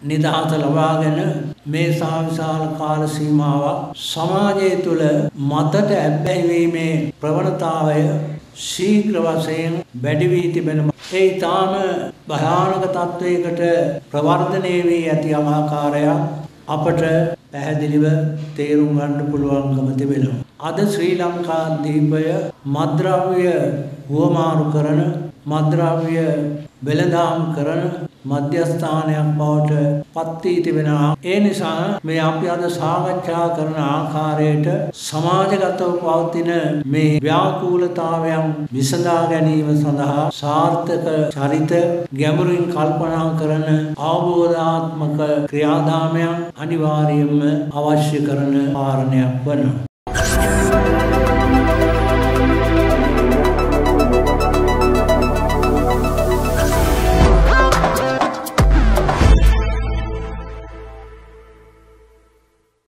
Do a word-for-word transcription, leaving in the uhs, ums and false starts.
නිදහස ලබාගෙන මේ සාවිශාල කාල සීමාවක් සමාජය තුළ මතට ඇබ්බැහි වීමේ ප්‍රවණතාවය ශීඝ්‍ර වශයෙන් වැඩි වී තිබෙන ඒ ඊටාම භයානක තත්වයකට ප්‍රවර්ධනය වී ඇති ආකාරයක් අපට පැහැදිලිව තේරුම් ගන්න පුළුවන්කම තිබෙනවා. අද ශ්‍රී ලංකා දීපය මද්ද්‍රව්‍ය හුවමාරු කරන මද්ද්‍රව්‍ය වෙළඳාම් කරන මධ්‍යස්ථානයක් බවට පත් වී තිබෙනවා. ඒ නිසා මේ අපි අද සාකච්ඡා කරන ආකාරයට සමාජගතව පවතින මේ ව්‍යාකූලතාවයන් විසඳා ගැනීම සඳහා සාර්ථක චරිත ගැඹුරින් කල්පනා කරන අවබෝධාත්මක ක්‍රියාදාමයන් අනිවාර්යයෙන්ම අවශ්‍ය කරන කාරණයක් වෙනවා.